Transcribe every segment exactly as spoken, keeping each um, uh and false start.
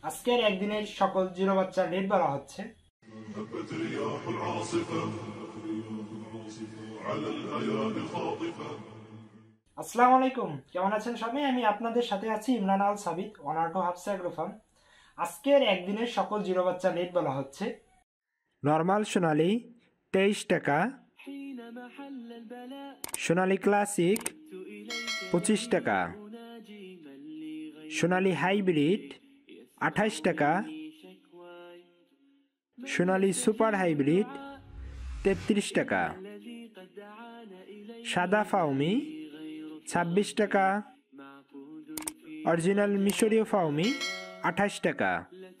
আজকের একদিনের সকল জিরো বাচ্চার রেট বলা হচ্ছে। আসসালামু আলাইকুম, কেমন আছেন সবাই? আমি আপনাদের সাথে আছি Imran Al Sabit, owner to Hafsa agro farm. আজকের একদিনের সকল জিরো বাচ্চার রেট বলা হচ্ছে। নর্মাল সোনালি তেইশ টাকা, সোনালি ক্লাসিক পঁচিশ টাকা, সোনালি হাইব্রিড আঠাইশ টাকা, সোনালি সুপার হাইব্রিড তেত্রিশ টাকা, সাদা ফাউমি ছাব্বিশ টাকা, অরিজিনাল মিশরীয় ফাউমি আঠাইশ টাকা,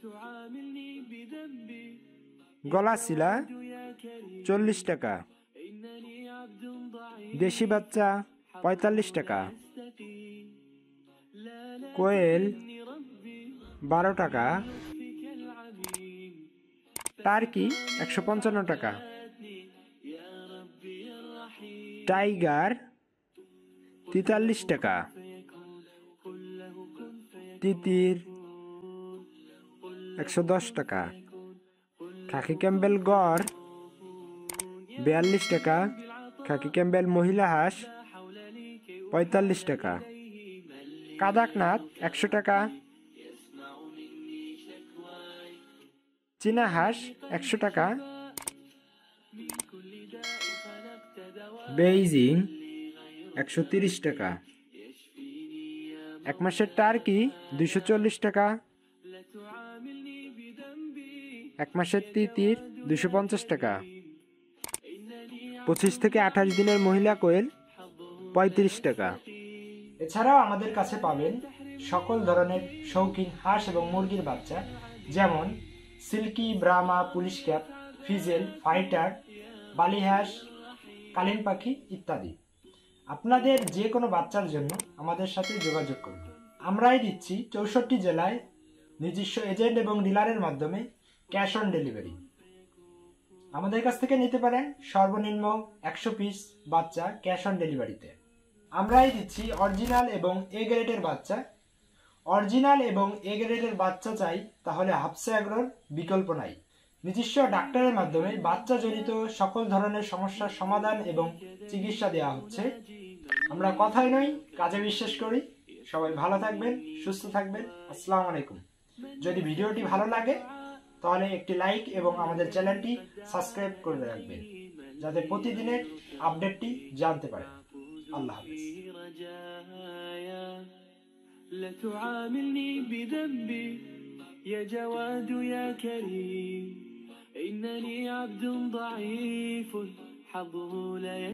গলাশিলা চল্লিশ টাকা, দেশি বাচ্চা পঁয়তাল্লিশ টাকা, কোয়েল বারো টাকা, টার্কি একশো পঞ্চান্ন টাকা, টাইগার তেতাল্লিশ টাকা, তিতির একশো দশ টাকা, খাকি ক্যাম্বেল গড় বিয়াল্লিশ টাকা, খাকি ক্যাম্বেল মহিলা হাঁস পঁয়তাল্লিশ টাকা, কাদাকনাথ একশো টাকা, চীনা হাঁস একশো টাকা, বেইজিং একশো তিরিশ টাকা, এক মাসের টার্কি দুইশো চল্লিশ টাকা, এক মাসের তিতির দুইশো পঞ্চাশ টাকা, পঁচিশ থেকে আঠাশ দিনের মহিলা কোয়েল পঁয়ত্রিশ টাকা। এছাড়াও আমাদের কাছে পাবেন সকল ধরনের শৌখিন হাঁস এবং মুরগির বাচ্চা, যেমন silky, Brahma, polish cap, frizzle, fighter, বালি হাঁস, কালিন পাখি ইত্যাদি। আপনাদের যে কোনো বাচ্চার জন্য আমাদের সাথে যোগাযোগ করুন। আমরাই দিচ্ছি চৌষট্টি জেলায় নিজস্ব এজেন্ট এবং ডিলারের মাধ্যমে ক্যাশ অন ডেলিভারি। আমাদের কাছ থেকে নিতে পারেন সর্বনিম্ন একশো পিস বাচ্চা ক্যাশ অন ডেলিভারিতে। আমরাই দিচ্ছি অরিজিনাল এবং এ গ্রেডের বাচ্চা। অরিজিনাল এবং এ গ্রেডের বাচ্চা চাই তাহলে হাফসা এগ্রোর বিকল্প নাই। নিজস্ব ডাক্তারের মাধ্যমে বাচ্চা জনিত সকল ধরনের সমস্যার সমাধান এবং চিকিৎসা দেওয়া হচ্ছে। আমরা কথাই নই, কাজে বিশ্বাস করি। সবাই ভালো থাকবেন, সুস্থ থাকবেন। আসসালামু আলাইকুম। যদি ভিডিওটি ভালো লাগে তাহলে একটি লাইক এবং আমাদের চ্যানেলটি সাবস্ক্রাইব করে রাখবেন, যাতে প্রতিদিনের আপডেটটি জানতে পারেন। আল্লাহ হাফেজ। لا تعاملني بذنبي يا جواد يا كريم، إنني عبد ضعيف حظه لا